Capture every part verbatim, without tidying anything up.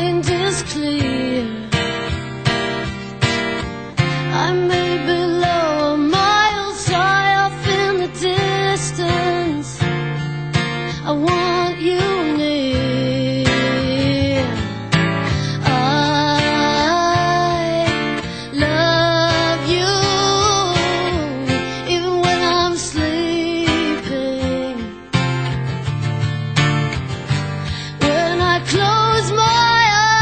mind is clear. I may be low, miles high off in the distance. I want you near. I love you even when I'm sleeping. When I close my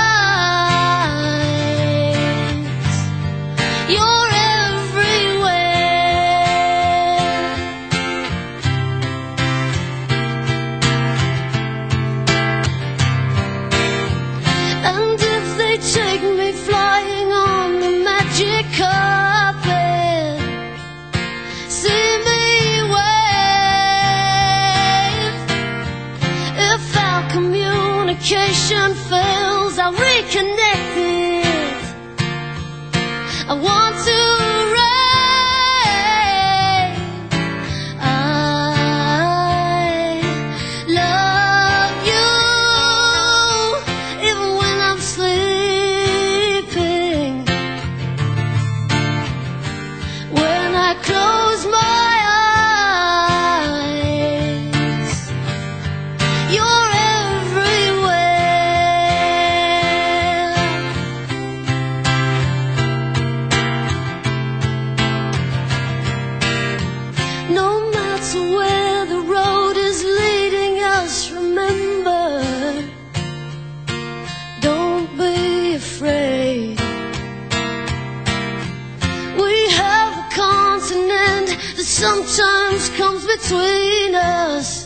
eyes, you're everywhere. And if they take me flying on the magic carpet, see me wave. If our communication fails, I'll reconnect it. I want to rave. I love you even when I'm sleeping. When I close my eyes, you're everywhere. No matter where the road is leading us, remember, don't be afraid. We have a continent that sometimes comes between us.